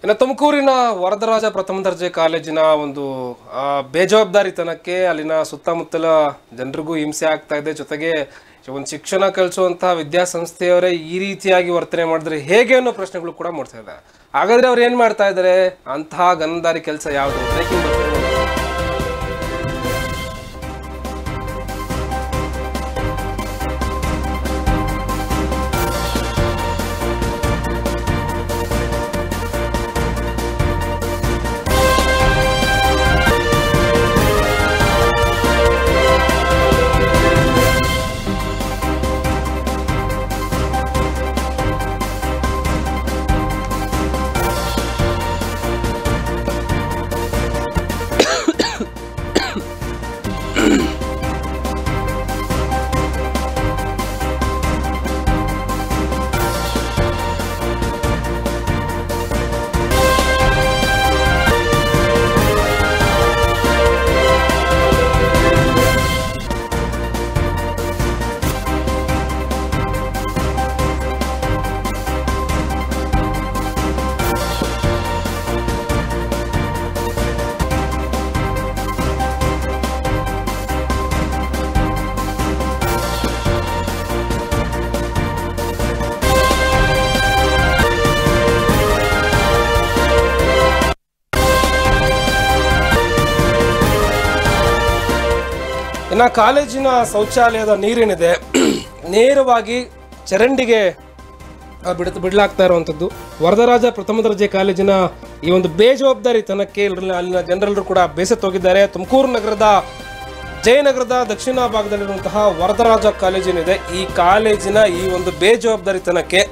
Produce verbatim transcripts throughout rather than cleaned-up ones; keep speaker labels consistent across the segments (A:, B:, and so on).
A: ಇನ್ನು ತುಮಕೂರಿನ ವರದರಾಜ ಪ್ರಥಮ ದರ್ಜೆ ಕಾಲೇಜಿನ ಒಂದು ಬೇಜವಾಬ್ದಾರಿತನಕ್ಕೆ ಅಲ್ಲಿನ ಸುತ್ತಮುತ್ತಲ ಜನರಿಗೂ ಹಿಂಸೆ ಆಗ್ತಾ ಇದೆ. ಜೊತೆಗೆ ಒಂದು ಶಿಕ್ಷಣ ಕಲಿಸುವಂತಹ ವಿದ್ಯಾಸಂಸ್ಥೆಯವರೇ ಈ ರೀತಿಯಾಗಿ ವರ್ತನೆ ಮಾಡಿದ್ರೆ ಹೇಗೆ ಅನ್ನೋ ಪ್ರಶ್ನೆಗಳು ಕೂಡ ಮೂಡ್ತಾ ಇದೆ. ಹಾಗಾದ್ರೆ ಅವ್ರು ಏನ್ ಮಾಡ್ತಾ ಇದ್ದಾರೆ? ಅಂತಹ ಗಂಧದಾರಿ ಕೆಲಸ ಯಾವುದು? ಬ್ರೇಕಿಂಗ್ ಬರ್ತಿರೋ ಇನ್ನು ಕಾಲೇಜಿನ ಶೌಚಾಲಯದ ನೀರೇನಿದೆ ನೇರವಾಗಿ ಚರಂಡಿಗೆ ಬಿಡ ಬಿಡಲಾಗ್ತಾ ಇರುವಂಥದ್ದು. ವರದರಾಜ ಪ್ರಥಮ ದರ್ಜೆ ಕಾಲೇಜಿನ ಈ ಒಂದು ಬೇಜವಾಬ್ದಾರಿತನಕ್ಕೆ ಅಲ್ಲಿನ ಜನರೆಲ್ಲರೂ ಕೂಡ ಬೇಸತ್ತೋಗಿದ್ದಾರೆ. ತುಮಕೂರು ನಗರದ ಜಯನಗರದ ದಕ್ಷಿಣ ಭಾಗದಲ್ಲಿರುವಂತಹ ವರದರಾಜ ಕಾಲೇಜಿನಿದೆ. ಈ ಕಾಲೇಜಿನ ಈ ಒಂದು ಬೇಜವಾಬ್ದಾರಿತನಕ್ಕೆ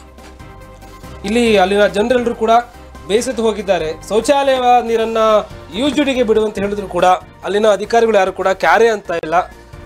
A: ಇಲ್ಲಿ ಅಲ್ಲಿನ ಜನರೆಲ್ಲರೂ ಕೂಡ ಬೇಸತ್ತು ಹೋಗಿದ್ದಾರೆ. ಶೌಚಾಲಯ ನೀರನ್ನ ಯೂಜುಡಿಗೆ ಬಿಡುವಂತ ಹೇಳಿದ್ರು ಕೂಡ ಅಲ್ಲಿನ ಅಧಿಕಾರಿಗಳು ಯಾರು ಕೂಡ ಕ್ಯಾರೆ ಅಂತ ಇಲ್ಲ.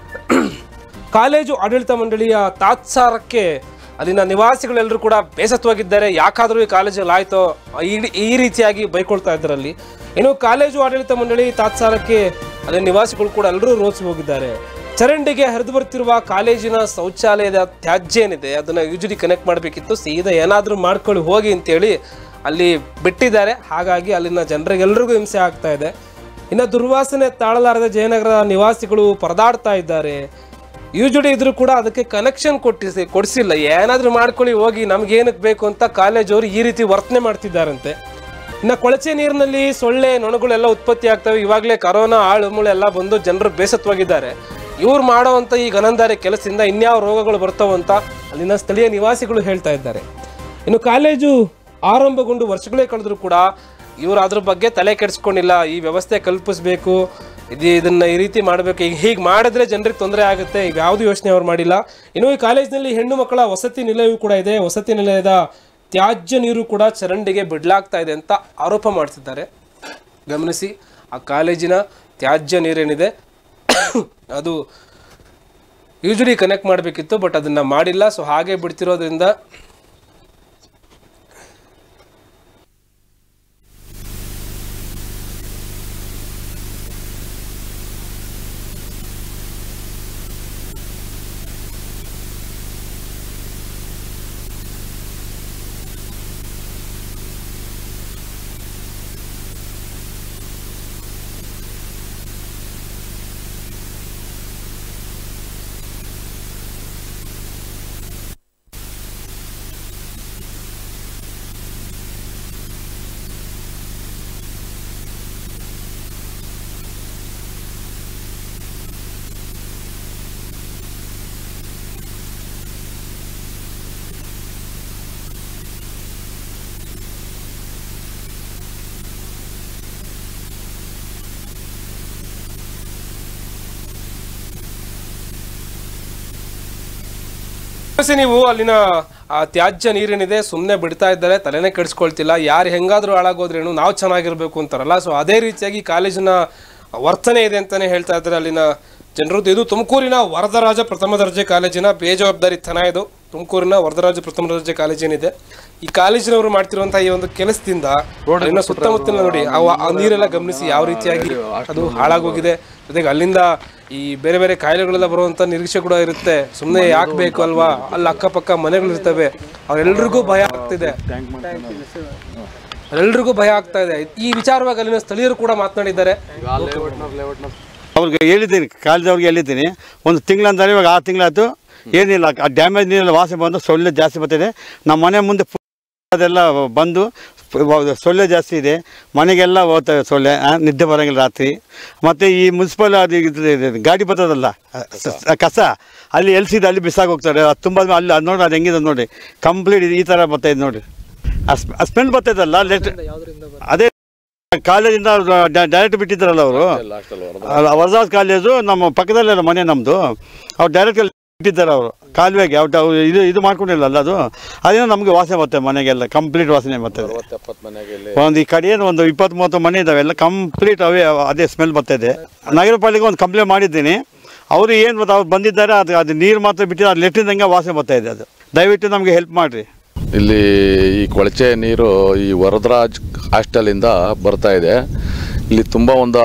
A: ಕಾಲೇಜು ಆಡಳಿತ ಮಂಡಳಿಯ ತಾತ್ಸಾರಕ್ಕೆ ಅಲ್ಲಿನ ನಿವಾಸಿಗಳೆಲ್ಲರೂ ಕೂಡ ಬೇಸತ್ತವಾಗಿದ್ದಾರೆ. ಯಾಕಾದರೂ ಈ ಕಾಲೇಜಲ್ಲಿ ಆಯ್ತೋ ಈ ರೀತಿಯಾಗಿ ಬೈಕೊಳ್ತಾ ಇದ್ದರಲ್ಲಿ. ಇನ್ನು ಕಾಲೇಜು ಆಡಳಿತ ಮಂಡಳಿ ತಾತ್ಸಾರಕ್ಕೆ ಅಲ್ಲಿನ ನಿವಾಸಿಗಳು ಕೂಡ ಎಲ್ಲರೂ ರೋಸಿ ಹೋಗಿದ್ದಾರೆ. ಚರಂಡಿಗೆ ಹರಿದು ಬರ್ತಿರುವ ಕಾಲೇಜಿನ ಶೌಚಾಲಯದ ತ್ಯಾಜ್ಯ ಏನಿದೆ ಅದನ್ನ ಯೂಜುಡಿ ಕನೆಕ್ಟ್ ಮಾಡಬೇಕಿತ್ತು, ಸೀದಾ ಏನಾದರೂ ಮಾಡ್ಕೊಳ್ಳಿ ಹೋಗಿ ಅಂತೇಳಿ ಅಲ್ಲಿ ಬಿಟ್ಟಿದ್ದಾರೆ. ಹಾಗಾಗಿ ಅಲ್ಲಿನ ಜನರಿಗೆಲ್ಲರಿಗೂ ಹಿಂಸೆ ಆಗ್ತಾ ಇದೆ. ಇನ್ನು ದುರ್ವಾಸನೆ ತಾಳಲಾರದೆ ಜಯನಗರದ ನಿವಾಸಿಗಳು ಪರದಾಡ್ತಾ ಇದ್ದಾರೆ. ಯೂಜುಡಿ ಇದ್ರೂ ಕೂಡ ಅದಕ್ಕೆ ಕನೆಕ್ಷನ್ ಕೊಟ್ಟಿಸಿ ಕೊಡಿಸಿಲ್ಲ. ಏನಾದರೂ ಮಾಡ್ಕೊಳ್ಳಿ ಹೋಗಿ, ನಮ್ಗೇನಕ್ಕೆ ಬೇಕು ಅಂತ ಕಾಲೇಜವರು ಈ ರೀತಿ ವರ್ತನೆ ಮಾಡ್ತಿದ್ದಾರಂತೆ. ಇನ್ನು ಕೊಳಚೆ ನೀರಿನಲ್ಲಿ ಸೊಳ್ಳೆ ನೊಣಗಳೆಲ್ಲ ಉತ್ಪತ್ತಿ ಆಗ್ತವೆ. ಇವಾಗಲೇ ಕರೋನಾ ಆಳು ಮುಳು ಎಲ್ಲ ಬಂದು ಜನರು ಬೇಸತ್ತವಾಗಿದ್ದಾರೆ. ಇವ್ರು ಮಾಡೋವಂಥ ಈ ಗನಂದಾರಿ ಕೆಲಸದಿಂದ ಇನ್ಯಾವ ರೋಗಗಳು ಬರ್ತಾವಂತ ಅಲ್ಲಿನ ಸ್ಥಳೀಯ ನಿವಾಸಿಗಳು ಹೇಳ್ತಾ ಇದ್ದಾರೆ. ಇನ್ನು ಕಾಲೇಜು ಆರಂಭಗೊಂಡು ವರ್ಷಗಳೇ ಕಳೆದರೂ ಕೂಡ ಇವರು ಅದ್ರ ಬಗ್ಗೆ ತಲೆ ಕೆಡಿಸ್ಕೊಂಡಿಲ್ಲ. ಈ ವ್ಯವಸ್ಥೆ ಕಲ್ಪಿಸಬೇಕು, ಇದು ಇದನ್ನು ಈ ರೀತಿ ಮಾಡಬೇಕು, ಈಗ ಹೀಗೆ ಮಾಡಿದ್ರೆ ಜನರಿಗೆ ತೊಂದರೆ ಆಗುತ್ತೆ, ಈಗ ಯಾವುದು ಯೋಚನೆ ಅವ್ರು ಮಾಡಿಲ್ಲ. ಇನ್ನು ಈ ಕಾಲೇಜಿನಲ್ಲಿ ಹೆಣ್ಣು ಮಕ್ಕಳ ವಸತಿ ನಿಲಯವೂ ಕೂಡ ಇದೆ. ವಸತಿ ನಿಲಯದ ತ್ಯಾಜ್ಯ ನೀರು ಕೂಡ ಚರಂಡಿಗೆ ಬಿಡಲಾಗ್ತಾ ಇದೆ ಅಂತ ಆರೋಪ ಮಾಡ್ತಿದ್ದಾರೆ. ಗಮನಿಸಿ, ಆ ಕಾಲೇಜಿನ ತ್ಯಾಜ್ಯ ನೀರೇನಿದೆ ಅದು ಯೂಜುಡಿ ಕನೆಕ್ಟ್ ಮಾಡಬೇಕಿತ್ತು, ಬಟ್ ಅದನ್ನು ಮಾಡಿಲ್ಲ. ಸೊ ಹಾಗೆ ಬಿಡ್ತಿರೋದ್ರಿಂದ ನೀವು ಅಲ್ಲಿನ ತ್ಯಾಜ್ಯ ನೀರೇನಿದೆ ಸುಮ್ಮನೆ ಬಿಡ್ತಾ ಇದ್ದಾರೆ, ತಲೆನೇ ಕೆಡಿಸ್ಕೊಳ್ತಿಲ್ಲ. ಯಾರು ಹೆಂಗಾದ್ರೂ ಹಾಳಾಗೋದ್ರೇನು, ನಾವು ಚೆನ್ನಾಗಿರ್ಬೇಕು ಅಂತಾರಲ್ಲ. ಸೊ ಅದೇ ರೀತಿಯಾಗಿ ಕಾಲೇಜಿನ ವರ್ತನೆ ಇದೆ ಅಂತಾನೆ ಹೇಳ್ತಾ ಇದ್ದಾರೆ ಅಲ್ಲಿನ ಜನರದ್ದು. ಇದು ತುಮಕೂರಿನ ವರದರಾಜ ಪ್ರಥಮ ದರ್ಜೆ ಕಾಲೇಜಿನ ಬೇಜವಾಬ್ದಾರಿತನ. ಇದು ತುಮಕೂರಿನ ವರದರಾಜ ಪ್ರಥಮ ದರ್ಜೆ ಕಾಲೇಜೇನಿದೆ, ಈ ಕಾಲೇಜಿನವರು ಮಾಡ್ತಿರುವಂತಹ ಈ ಒಂದು ಕೆಲಸದಿಂದ ಸುತ್ತಮುತ್ತಲ ನೋಡಿ ಆ ನೀರೆಲ್ಲ ಗಮನಿಸಿ ಯಾವ ರೀತಿಯಾಗಿ ಅದು ಹಾಳಾಗೋಗಿದೆ. ಜೊತೆಗೆ ಅಲ್ಲಿಂದ ಈ ಬೇರೆ ಬೇರೆ ಕಾಯಿಲೆಗಳೆಲ್ಲ ಬರುವಂತ ನಿರೀಕ್ಷೆ ಕೂಡ ಇರುತ್ತೆ. ಸುಮ್ಮನೆ ಯಾಕೆ ಬೇಕು ಅಲ್ವಾ, ಅಲ್ಲಿ ಅಕ್ಕಪಕ್ಕ ಮನೆಗಳು ಇರ್ತವೆ, ಅವರೆಲ್ಲರಿಗೂ ಭಯ ಆಗ್ತಿದೆ. ಎಲ್ರಿಗೂ ಭಯ ಆಗ್ತಾ ಇದೆ. ಈ ವಿಚಾರವಾಗಿ ಅಲ್ಲಿನ ಸ್ಥಳೀಯರು ಕೂಡ ಮಾತನಾಡಿದ್ದಾರೆ.
B: ಅವ್ರಿಗೆ ಹೇಳಿದ್ದೀನಿ, ಕಾಲೇಜವ್ರಿಗೆ ಹೇಳಿದ್ದೀನಿ, ಒಂದು ತಿಂಗಳಂದರೆ ಇವಾಗ ಆರು ತಿಂಗಳಾಯ್ತು, ಏನಿಲ್ಲ, ಆ ಡ್ಯಾಮೇಜ್ ನೀರೆಲ್ಲ ವಾಸನೆ ಬಂದು ಸೊಳ್ಳೆ ಜಾಸ್ತಿ ಬರ್ತಿದೆ. ನಮ್ಮ ಮನೆ ಮುಂದೆ ಅದೆಲ್ಲ ಬಂದು ಸೊಳ್ಳೆ ಜಾಸ್ತಿ ಇದೆ, ಮನೆಗೆಲ್ಲ ಹೋಗ್ತವೆ ಸೊಳ್ಳೆ, ನಿದ್ದೆ ಬರೋಂಗಿಲ್ಲ ರಾತ್ರಿ. ಮತ್ತು ಈ ಮುನ್ಸಿಪಲ್ ಅದು ಗಾಡಿ ಬರ್ತದಲ್ಲ ಕಸ, ಅಲ್ಲಿ ಎಲ್ಸಿದ್ದು ಅಲ್ಲಿ ಬಿಸಾಗಿ ಹೋಗ್ತಾರೆ. ಅದು ತುಂಬ ಅಲ್ಲಿ ಅದು ನೋಡಿ, ಅದು ಹೆಂಗಿದೆ ನೋಡಿ, ಕಂಪ್ಲೀಟ್ ಈ ಥರ ಬರ್ತಾಯಿದೆ ನೋಡಿ. ಆ ಸ್ಮೆಲ್ ಬರ್ತಾಯಿದ್ದಲ್ಲ ಲೆಟ್, ಅದೇ ಕಾಲೇಜಿಂದ ಡೈರೆಕ್ಟ್ ಬಿಟ್ಟಿದ್ದಾರಲ್ಲ ಅವರು, ವರದರ ಕಾಲೇಜು ನಮ್ಮ ಪಕ್ಕದಲ್ಲೆಲ್ಲ ಮನೆ ನಮ್ಮದು, ಅವ್ರು ಡೈರೆಕ್ಟ್ ಬಿಟ್ಟಿದ್ದಾರೆ ಅವರು ಕಾಲುವೆಗೆ. ಅವ್ರು ಇದು ಇದು ಮಾಡ್ಕೊಂಡಿಲ್ಲ ಅಲ್ಲ, ಅದು ಅದೇನೋ ನಮಗೆ ವಾಸನೆ ಬರ್ತದೆ ಮನೆಗೆಲ್ಲ, ಕಂಪ್ಲೀಟ್ ವಾಸನೆ ಬರ್ತದೆ. ಒಂದು ಈ ಕಡೆಯೇನು ಒಂದು ಇಪ್ಪತ್ತು ಮೂವತ್ತು ಮನೆ ಇದ್ದಾವೆ, ಎಲ್ಲ ಕಂಪ್ಲೀಟ್ ಅವೇ ಅದೇ ಸ್ಮೆಲ್ ಬರ್ತಾಯಿದೆ. ನಗರ ಪಾಲಿಕೆ ಒಂದು ಕಂಪ್ಲೇಂಟ್ ಮಾಡಿದ್ದೀನಿ, ಅವರು ಏನು ಗೊತ್ತಾ, ಅವ್ರು ಬಂದಿದ್ದಾರೆ, ಅದು ಅದು ನೀರು ಮಾತ್ರ ಬಿಟ್ಟಿದ್ದಾರೆ, ಅದು ಲೆಟ್ಟಿದಂಗೆ ವಾಸನೆ ಬರ್ತಾಯಿದೆ. ಅದು ದಯವಿಟ್ಟು ನಮಗೆ ಹೆಲ್ಪ್ ಮಾಡಿರಿ.
C: ಇಲ್ಲಿ ಈ ಕೊಳಚೆ ನೀರು ಈ ವರದರಾಜ್ ಹಾಸ್ಟೆಲಿಂದ ಬರ್ತಾ ಇದೆ. ಇಲ್ಲಿ ತುಂಬ ಒಂದು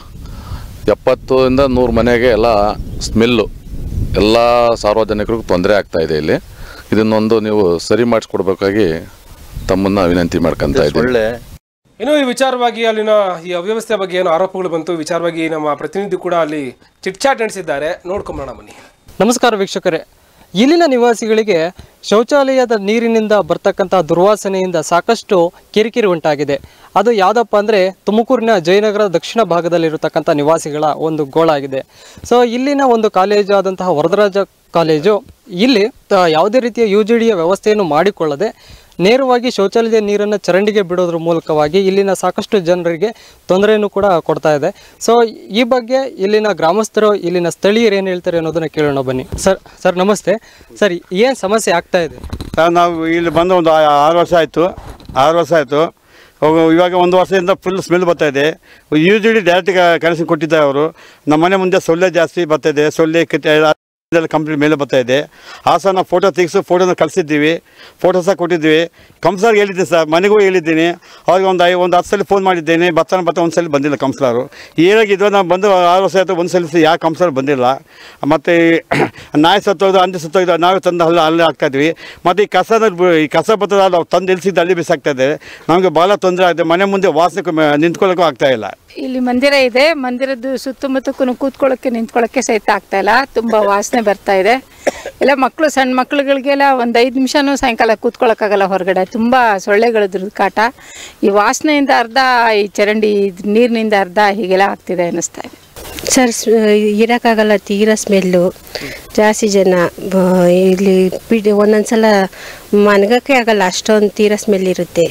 C: ಎಪ್ಪತ್ತರಿಂದ ನೂರು ಮನೆಗೆ ಎಲ್ಲ ಸ್ಮೆಲ್ಲು, ಎಲ್ಲ ಸಾರ್ವಜನಿಕರಿಗೂ ತೊಂದರೆ ಆಗ್ತಾ ಇದೆ. ಇಲ್ಲಿ ಇದನ್ನೊಂದು ನೀವು ಸರಿ ಮಾಡಿಸ್ಕೊಡ್ಬೇಕಾಗಿ ತಮ್ಮನ್ನ ವಿನಂತಿ ಮಾಡ್ಕೊತಾ ಇದ್ದೀನಿ.
A: ಇನ್ನು ಈ ವಿಚಾರವಾಗಿ ಅಲ್ಲಿನ ಈ ಅವ್ಯವಸ್ಥೆ ಬಗ್ಗೆ ಏನು ಆರೋಪಗಳು ಬಂತು, ವಿಚಾರವಾಗಿ ನಮ್ಮ ಪ್ರತಿನಿಧಿ ಕೂಡ ಅಲ್ಲಿ ಚಿಟ್ಚಾಟ್ ನಡೆಸಿದ್ದಾರೆ, ನೋಡ್ಕೊಂಬೋಣ ಬನ್ನಿ.
D: ನಮಸ್ಕಾರ ವೀಕ್ಷಕರೇ. ಇಲ್ಲಿನ ನಿವಾಸಿಗಳಿಗೆ ಶೌಚಾಲಯದ ನೀರಿನಿಂದ ಬರ್ತಕ್ಕಂಥ ದುರ್ವಾಸನೆಯಿಂದ ಸಾಕಷ್ಟು ಕಿರಿಕಿರಿ ಉಂಟಾಗಿದೆ. ಅದು ಯಾವುದಪ್ಪ ಅಂದರೆ ತುಮಕೂರಿನ ಜಯನಗರ ದಕ್ಷಿಣ ಭಾಗದಲ್ಲಿರತಕ್ಕಂಥ ನಿವಾಸಿಗಳ ಒಂದು ಗೋಳಾಗಿದೆ. ಸೊ ಇಲ್ಲಿನ ಒಂದು ಕಾಲೇಜು ಆದಂತಹ ವರದರಾಜ ಕಾಲೇಜು ಇಲ್ಲಿ ಯಾವುದೇ ರೀತಿಯ ಯು ಜಿ ಡಿಯ ವ್ಯವಸ್ಥೆಯನ್ನು ಮಾಡಿಕೊಳ್ಳದೆ ನೇರವಾಗಿ ಶೌಚಾಲಯದ ನೀರನ್ನು ಚರಂಡಿಗೆ ಬಿಡೋದ್ರ ಮೂಲಕವಾಗಿ ಇಲ್ಲಿನ ಸಾಕಷ್ಟು ಜನರಿಗೆ ತೊಂದರೆಯನ್ನು ಕೂಡ ಕೊಡ್ತಾ ಇದೆ. ಸೊ ಈ ಬಗ್ಗೆ ಇಲ್ಲಿನ ಗ್ರಾಮಸ್ಥರು, ಇಲ್ಲಿನ ಸ್ಥಳೀಯರು ಏನು ಹೇಳ್ತಾರೆ ಅನ್ನೋದನ್ನ ಕೇಳೋಣ ಬನ್ನಿ. ಸರ್ ಸರ್ ನಮಸ್ತೆ. ಸರ್ ಏನು ಸಮಸ್ಯೆ ಆಗ್ತಾ ಇದೆ?
B: ಸರ್ ನಾವು ಇಲ್ಲಿ ಬಂದು ಒಂದು ಆರು ವರ್ಷ ಆಯಿತು ಆರು ವರ್ಷ ಆಯಿತು ಇವಾಗ ಒಂದು ವರ್ಷದಿಂದ ಫುಲ್ ಸ್ಮೆಲ್ ಬರ್ತಾಯಿದೆ. U G D direct connection ಕೊಟ್ಟಿದ್ದಾರೆ ಅವರು. ನಮ್ಮ ಮನೆ ಮುಂದೆ ಸೊಳ್ಳೆ ಜಾಸ್ತಿ ಬರ್ತಾಯಿದೆ, ಸೊಳ್ಳೆ ಕಿತ್ತ ಕಂಪ್ಲೀಟ್ ಮೇಲೆ ಬರ್ತಾಯಿದೆ. ಆ ಸಹ ನಾವು ಫೋಟೋ ತೆಗೆಸು ಫೋಟೋನ ಕಳಿಸಿದ್ದೀವಿ, ಫೋಟೋ ಸಹ ಕೊಟ್ಟಿದ್ದೀವಿ. ಕೌನ್ಸಿಲರ್ಗೆ ಹೇಳಿದ್ದೀನಿ ಸರ್, ಮನೆಗೂ ಹೇಳಿದ್ದೀನಿ. ಅವ್ರಿಗೆ ಒಂದು ಐ ಒಂದು ಹತ್ತು ಸಲ ಫೋನ್ ಮಾಡಿದ್ದೇನೆ, ಬರ್ತಾನೆ ಬರ್ತಾ ಒಂದು ಸಲ ಬಂದಿಲ್ಲ ಕೌನ್ಸಿಲರು. ಏನಾಗಿದ್ದು ನಾವು ಬಂದು ಆರು ವರ್ಷ ಆಯಿತು, ಒಂದು ಸಲ ಯಾವ ಕೌನ್ಸಿಲರ್ ಬಂದಿಲ್ಲ. ಮತ್ತು ನಾಯಿ ಸತ್ತೋದು, ಅಂದಿ ಸತ್ತೋಗಿದ್ದು ನಾವೇ ತಂದು ಅಲ್ಲಿ ಅಲ್ಲೇ ಹಾಕ್ತಾಯಿದ್ವಿ. ಮತ್ತು ಈ ಕಸದ ಈ ಕಸ ಬರ್ತದ ನಾವು ತಂದು ಎಲ್ಸಿದ್ದು ಅಲ್ಲಿ ಬಿಸಾಕ್ತಾಯಿದ್ದಾರೆ. ನಮಗೆ ಭಾಳ ತೊಂದರೆ ಆಗಿದೆ. ಮನೆ ಮುಂದೆ ವಾಸನೆ ನಿಂತ್ಕೊಳ್ಳೋಕ್ಕೂ ಆಗ್ತಾಯಿಲ್ಲ.
E: ಇಲ್ಲಿ ಮಂದಿರ ಇದೆ, ಮಂದಿರದ ಸುತ್ತಮುತ್ತಕ್ಕೂ ಕೂತ್ಕೊಳ್ಳೋಕ್ಕೆ ನಿಂತ್ಕೊಳ್ಳೋಕ್ಕೆ ಸಹಿತ ಆಗ್ತಾ ಇಲ್ಲ, ತುಂಬ ವಾಸನೆ ಬರ್ತಾ ಇದೆ. ಎಲ್ಲ ಮಕ್ಕಳು, ಸಣ್ಣ ಮಕ್ಳುಗಳಿಗೆಲ್ಲ ಒಂದು ಐದು ನಿಮಿಷನೂ ಸಾಯಂಕಾಲ ಕೂತ್ಕೊಳ್ಳೋಕ್ಕಾಗಲ್ಲ ಹೊರಗಡೆ, ತುಂಬ ಸೊಳ್ಳೆಗಳದ್ರ ಕಾಟ. ಈ ವಾಸನೆಯಿಂದ ಅರ್ಧ, ಈ ಚರಂಡಿ ನೀರಿನಿಂದ ಅರ್ಧ ಹೀಗೆಲ್ಲ ಆಗ್ತಿದೆ ಅನ್ನಿಸ್ತಾ ಇದೆ.
F: ಸರ್ ಇರೋಕ್ಕಾಗಲ್ಲ, ತೀರಾ ಸ್ಮೆಲ್ಲು ಜಾಸ್ತಿ ಜನ ಇಲ್ಲಿ ಬಿಡಿ, ಒಂದೊಂದ್ಸಲ ಮನಗಕ್ಕೆ ಆಗಲ್ಲ, ಅಷ್ಟೊಂದು ತೀರಾ ಸ್ಮೆಲ್ ಇರುತ್ತೆ.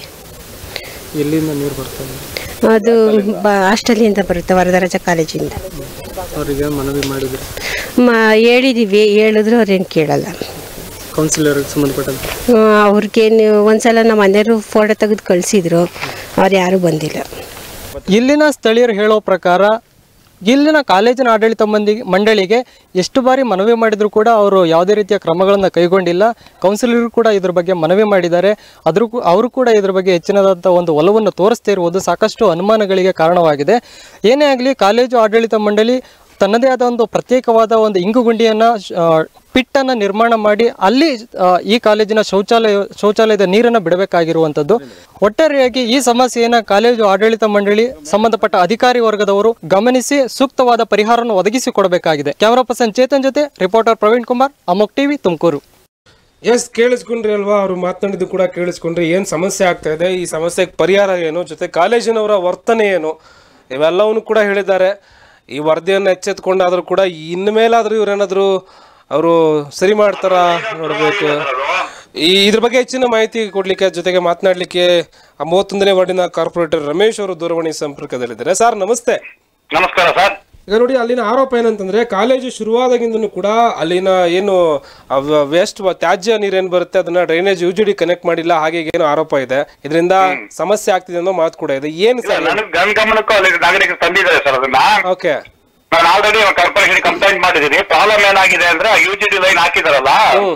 D: ಎಲ್ಲಿಂದ ನೀರು ಬರ್ತದೆ?
F: ಅದು ಬ ಹಾಸ್ಟೆಲಿಂದ ಬರುತ್ತೆ, ವರದರಾಜ ಕಾಲೇಜಿಂದ.
D: ಅವರಿಗೆ ಮನವಿ ಮಾಡಿದ್ರು,
F: ಮ ಹೇಳಿದ್ದೀವಿ, ಹೇಳಿದ್ರು ಅವ್ರೇನು ಕೇಳಲ್ಲ.
D: ಕೌನ್ಸಿಲರ್ಗೆ ಸಂಬಂಧಪಟ್ಟಂತೆ
F: ಅವ್ರಿಗೇನು ಒಂದ್ಸಲ ನಮ್ಮ ಮನೆಯವರು ಫೋಟೋ ತೆಗೆದು ಕಳಿಸಿದ್ರು, ಅವ್ರು ಯಾರೂ ಬಂದಿಲ್ಲ.
D: ಇಲ್ಲಿನ ಸ್ಥಳೀಯರು ಹೇಳೋ ಪ್ರಕಾರ ಇಲ್ಲಿನ ಕಾಲೇಜಿನ ಆಡಳಿತ ಮಂದಿ ಮಂಡಳಿಗೆ ಎಷ್ಟು ಬಾರಿ ಮನವಿ ಮಾಡಿದರೂ ಕೂಡ ಅವರು ಯಾವುದೇ ರೀತಿಯ ಕ್ರಮಗಳನ್ನು ಕೈಗೊಂಡಿಲ್ಲ. ಕೌನ್ಸಿಲರು ಕೂಡ ಇದ್ರ ಬಗ್ಗೆ ಮನವಿ ಮಾಡಿದ್ದಾರೆ, ಆದರೂ ಅವರು ಕೂಡ ಇದ್ರ ಬಗ್ಗೆ ಹೆಚ್ಚಿನದಾದಂಥ ಒಂದು ಒಲವನ್ನು ತೋರಿಸ್ತಾ ಇರುವುದು ಸಾಕಷ್ಟು ಅನುಮಾನಗಳಿಗೆ ಕಾರಣವಾಗಿದೆ. ಏನೇ ಆಗಲಿ, ಕಾಲೇಜು ಆಡಳಿತ ಮಂಡಳಿ ತನ್ನದೇ ಆದ ಒಂದು ಪ್ರತ್ಯೇಕವಾದ ಒಂದು ಇಂಗುಗುಂಡಿಯನ್ನು, ಪಿಟ್ಟನ್ನು ನಿರ್ಮಾಣ ಮಾಡಿ ಅಲ್ಲಿ ಈ ಕಾಲೇಜಿನ ಶೌಚಾಲಯ ಶೌಚಾಲಯದ ನೀರನ್ನು ಬಿಡಬೇಕಾಗಿರುವಂಥದ್ದು. ಒಟ್ಟಾರೆಯಾಗಿ ಈ ಸಮಸ್ಯೆಯನ್ನು ಕಾಲೇಜು ಆಡಳಿತ ಮಂಡಳಿ ಸಂಬಂಧಪಟ್ಟ ಅಧಿಕಾರಿ ವರ್ಗದವರು ಗಮನಿಸಿ ಸೂಕ್ತವಾದ ಪರಿಹಾರವನ್ನು ಒದಗಿಸಿಕೊಡಬೇಕಾಗಿದೆ. ಕ್ಯಾಮರಾ ಪರ್ಸನ್ ಚೇತನ್ ಜೊತೆ reporter Praveen Kumar, Amogh TV, Tumakuru.
A: Yes, ಕೇಳಿಸ್ಕೊಂಡ್ರಿ ಅಲ್ವಾ, ಅವರು ಮಾತನಾಡಿದ್ದು ಕೂಡ ಕೇಳಿಸ್ಕೊಂಡ್ರಿ. ಏನು ಸಮಸ್ಯೆ ಆಗ್ತಾ ಇದೆ, ಈ ಸಮಸ್ಯೆಗೆ ಪರಿಹಾರ ಏನು, ಜೊತೆ ಕಾಲೇಜಿನವರ ವರ್ತನೆ ಏನು, ಇವೆಲ್ಲವನ್ನು ಕೂಡ ಹೇಳಿದ್ದಾರೆ. ಈ ವರದಿಯನ್ನು ಎಚ್ಚೆತ್ಕೊಂಡಾದರೂ ಕೂಡ ಇನ್ನು ಮೇಲಾದರೂ ಇವರೇನಾದರೂ ಅವರು ಸರಿ ಮಾಡ್ತಾರ ನೋಡಬೇಕು. ಈ ಇದ್ರ ಬಗ್ಗೆ ಹೆಚ್ಚಿನ ಮಾಹಿತಿ ಕೊಡ್ಲಿಕ್ಕೆ, ಜೊತೆಗೆ ಮಾತನಾಡಲಿಕ್ಕೆ ಮೂವತ್ತೊಂದನೇ ವಾರ್ಡಿನ ಕಾರ್ಪೊರೇಟರ್ ರಮೇಶ್ ಅವರು ದೂರವಾಣಿ ಸಂಪರ್ಕದಲ್ಲಿದ್ದಾರೆ. ಸರ್ ನಮಸ್ತೆ.
G: ನಮಸ್ಕಾರ ಸರ್.
A: ಈಗ ನೋಡಿ, ಅಲ್ಲಿನ ಆರೋಪ ಏನಂತಂದ್ರೆ, ಕಾಲೇಜು ಶುರುವಾದಾಗಿಂದನೂ ಕೂಡ ಅಲ್ಲಿನ ಏನು ವೇಸ್ಟ್ ತ್ಯಾಜ್ಯ ನೀರೇನು ಬರುತ್ತೆ ಅದನ್ನ drainage U G D connect ಮಾಡಿಲ್ಲ, ಹಾಗೆ ಏನೋ ಆರೋಪ ಇದೆ. ಇದರಿಂದ ಸಮಸ್ಯೆ ಆಗ್ತಿದೆ ಅನ್ನೋ ಮಾತು ಕೂಡ ಇದೆ. ಏನು ಸರ್?
G: ಗಮನಕ್ಕೂ ಅಲ್ಲಿ ನಾಗರಿಕರು ತಂದಿದ್ದಾರೆ ಸರ್ ಅದನ್ನ.
A: ಓಕೆ,
G: ನಾನು ಆಲ್ರೆಡಿ ಕಾರ್ಪೊರೇಷನ್ ಕಂಪ್ಲೇಂಟ್ ಮಾಡಿದ್ದೀನಿ. ಪ್ರಾಬ್ಲಮ್ ಏನಾಗಿದೆ ಅಂದ್ರೆ ಯು ಜಿ ಡಿ ಲೈನ್ ಹಾಕಿದಾರಲ್ಲ,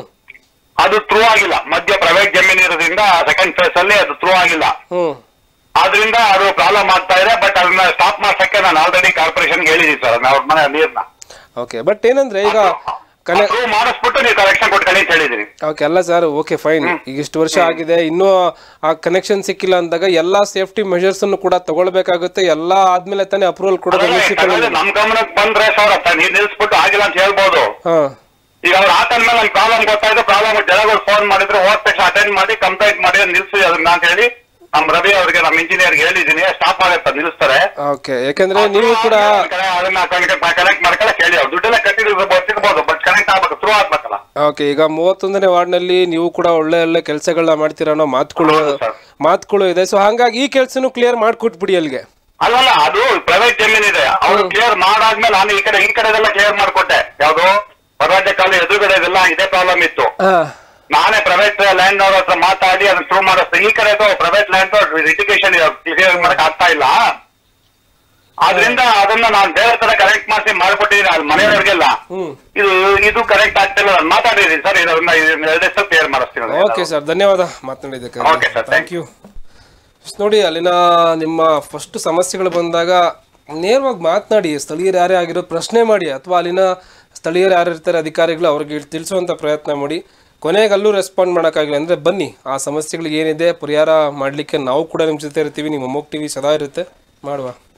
G: ಅದು ಥ್ರೂ ಆಗಿಲ್ಲ. ಮಧ್ಯ ಪ್ರೈವೇಟ್ ಜಮೀನು ಇರೋದ್ರಿಂದ ಸೆಕೆಂಡ್ ಫೇಸ್ ಅಲ್ಲಿ ಅದು ಥ್ರೂ ಆಗಿಲ್ಲ. ಆದ್ರಿಂದ ಅದು ಪ್ರಾಬ್ಲಮ್ ಆಗ್ತಾ ಇದೆ. ಬಟ್ ಅದನ್ನ ಸ್ಟಾಪ್ ಮಾಡ್ಸಕ್ಕೆ ನಾನು ಆಲ್ರೆಡಿ ಕಾರ್ಪೊರೇಷನ್ ಹೇಳಿದೀನಿ ಸರ್, ಅವ್ರ ಮನೆ ನೀರ್ನ.
A: ಓಕೆ, ಬಟ್ ಏನಂದ್ರೆ ಈಗ
G: ಪ್ರೂವ್ ಮಾಡಿಸ್ಬಿಟ್ಟು ನೀವು ಕನೆಕ್ಷನ್ ಕೊಟ್ಕೊಳ್ಳಿ ಅಂತ ಹೇಳಿದೀನಿ.
A: ಓಕೆ ಅಲ್ಲ ಸರ್, ಓಕೆ ಫೈನ್. ಈಗ ಇಷ್ಟು ವರ್ಷ ಆಗಿದೆ, ಇನ್ನೂ ಆ ಕನೆಕ್ಷನ್ ಸಿಕ್ಕಿಲ್ಲ ಅಂದಾಗ ಎಲ್ಲಾ ಸೇಫ್ಟಿ ಮೆಷರ್ಸ್ ಅನ್ನು ಕೂಡ ತಗೊಳ್ಬೇಕಾಗುತ್ತೆ. ಎಲ್ಲಾ ಆದ್ಮೇಲೆ ತಾನೇ ಅಪ್ರೂವಲ್ ಕೊಡೋದು.
G: ನಮ್ ಗಮನಕ್ಕೆ ಬಂದ್ರೆ ಸರ್ ನೀವ್ ನಿಲ್ಸ್ಬಿಟ್ಟು ಆಗಿಲ್ಲ ಅಂತ ಹೇಳ್ಬೋದು. ಈಗ ಅವ್ರು ಆತಂದ್ಮೇಲೆ ನನ್ ಪ್ರಾಬ್ಲಮ್ ಗೊತ್ತಾಯ್ತು, ಪ್ರಾಬ್ಲಮ್ ಜನಗಳು ಫೋನ್ ಮಾಡಿದ್ರೆ ಹೋದ ತಕ್ಷಣ ಅಟೆಂಡ್ ಮಾಡಿ ಕಂಪ್ಲೇಂಟ್ ಮಾಡಿ ನಿಲ್ಸಿ ಅದನ್ನ ಅಂತ ಹೇಳಿ ನಮ್ ರವಿ ಅವ್ರಿಗೆ ನಮ್ ಇಂಜಿನಿಯರ್ ಹೇಳಿದೀನಿ. ಸ್ಟಾಪ್ ಆಗತ್ತೆ, ನಿಲ್ಲಿಸ್ತಾರೆ.
A: ಓಕೆ, ಯಾಕಂದ್ರೆ ನೀವು ಕೂಡ
G: ಅದನ್ನ ಕನೆಕ್ಟ್ ಮಾಡ್ಕೊಳ್ಳಕ್ ಹೇಳಿ. ಅವ್ರು ದುಡ್ಡೆಲ್ಲ ಕಟ್ಟಿರ್ಬೋದು, ಬಟ್ ಕನೆಕ್ಟ್ ಆಗ್ಬೇಕು, ಥ್ರೂ ಆಗ್ಬೇಕಲ್ಲ.
A: ಓಕೆ, ಈಗ ಮೂವತ್ತೊಂದನೇ ವಾರ್ಡ್ ನಲ್ಲಿ ನೀವು ಕೂಡ ಒಳ್ಳೆ ಒಳ್ಳೆ ಕೆಲಸಗಳನ್ನ ಮಾಡ್ತೀರಾ ಅನ್ನೋ ಮಾತುಗಳು ಮಾತುಗಳು ಇದೆ. ಸೊ ಹಂಗಾಗಿ ಈ ಕೆಲಸನು ಕ್ಲಿಯರ್ ಮಾಡ್ಕೊಟ್ಬಿಡಿ ಅಲ್ಲಿಗೆ.
G: ಅಲ್ಲಲ್ಲ, ಅದು ಪ್ರೈವೇಟ್ ಜಮೀನ್ ಇದೆ, ಅವ್ರು ಕ್ಲಿಯರ್ ಮಾಡಾದ್ಮೇಲೆ ನಾನು ಈ ಕಡೆ ಈ ಕಡೆದೆಲ್ಲ ಕ್ಲಿಯರ್ ಮಾಡ್ಕೊಟ್ಟೆ. ಯಾವ್ದು ಹೊರರಾಜ್ಯ ಕಾಲು ಎದುರುಗಡೆದೆಲ್ಲ ಇದೇ ಪ್ರಾಬ್ಲಮ್ ಇತ್ತು. ನಾನೇ ಪ್ರೈವೇಟ್ ಲ್ಯಾಂಡ್ ಅವ್ರ ಹತ್ರ ಮಾತಾಡಿ ಅದನ್ನ ಶುರು ಮಾಡಿಸ್ತೀನಿ. ಈ ಕಡೆ ಪ್ರೈವೇಟ್ ಲ್ಯಾಂಡ್ ಲಿಟಿಗೇಷನ್ ಕ್ಲಿಯರ್ ಮಾಡಕ್ ಆಗ್ತಾ ಇಲ್ಲ. ಆದ್ರಿಂದ ಅದನ್ನ ನಾನು ಬೇರೆ ತರ ಕನೆಕ್ಟ್ ಮಾಡಿಸಿ ಮಾಡ್ಕೊಟ್ಟಿದ್ದೀನಿ ಅಲ್ಲಿ ಮನೆಯವ್ರಿಗೆಲ್ಲ. ಇದು ಇದು ಕರೆಕ್ಟ್ ಆಗ್ತಿಲ್ಲ, ನಾನು ಮಾತಾಡಿದ್ದೀನಿ ಸರ್. ಇದನ್ನ ಎರಡೇ ಸಲ ಕ್ಲಿಯರ್ ಮಾಡಿಸ್ತೀನಿ.
A: ಓಕೆ ಸರ್, ಧನ್ಯವಾದ ಮಾತನಾಡಿದ್ದಕ್ಕೆ.
G: Okay sir,
A: thank you. ನೋಡಿ, ಅಲ್ಲಿನ ನಿಮ್ಮ ಫಸ್ಟ್ ಸಮಸ್ಯೆಗಳು ಬಂದಾಗ ನೇರವಾಗಿ ಮಾತನಾಡಿ, ಸ್ಥಳೀಯರು ಯಾರೇ ಆಗಿರೋ ಪ್ರಶ್ನೆ ಮಾಡಿ, ಅಥವಾ ಅಲ್ಲಿನ ಸ್ಥಳೀಯರು ಯಾರು ಇರ್ತಾರೆ ಅಧಿಕಾರಿಗಳು ಅವ್ರಿಗೆ ತಿಳಿಸುವಂಥ ಪ್ರಯತ್ನ ಮಾಡಿ. ಕೊನೆಗೆ ಅಲ್ಲೂ ರೆಸ್ಪಾಂಡ್ ಮಾಡೋಕ್ಕಾಗಿಲ್ಲ ಅಂದರೆ ಬನ್ನಿ, ಆ ಸಮಸ್ಯೆಗಳಿಗೆ ಏನಿದೆ ಪರಿಹಾರ ಮಾಡಲಿಕ್ಕೆ ನಾವು ಕೂಡ ನಿಮ್ಮ ಜೊತೆ ಇರ್ತೀವಿ. ನಿಮ್ಮ ಅಮೋಘ್ ಟಿವಿ ಸದಾ ಇರುತ್ತೆ, ಮಾಡುವ.